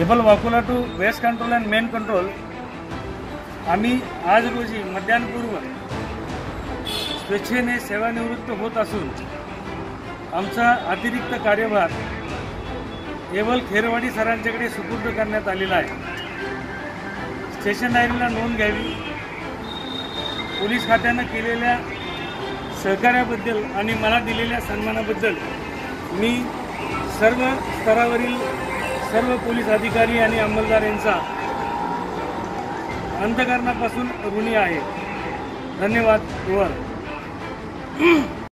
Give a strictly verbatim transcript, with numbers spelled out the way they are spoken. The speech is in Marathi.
Able Vakola to west control and main control आम्ही आज रोजी मध्यान्हपूर्व स्वेच्छेने सेवानिवृत्त होत असून आमचा अतिरिक्त कार्यभार एबल खेरवाडी सरांच्याकडे सुपूर्द करण्यात आलेला आहे। स्टेशन डायरीला नोंद घ्यावी। पोलीस खात्यानं केलेल्या सहकार्याबद्दल आणि मला दिलेल्या सन्मानाबद्दल मी सर्व स्तरावरील सर्व पोलीस अधिकारी आणि अंमलदार यांचा अंतःकरणापासून ऋणी आहे। धन्यवाद। ओव्हर।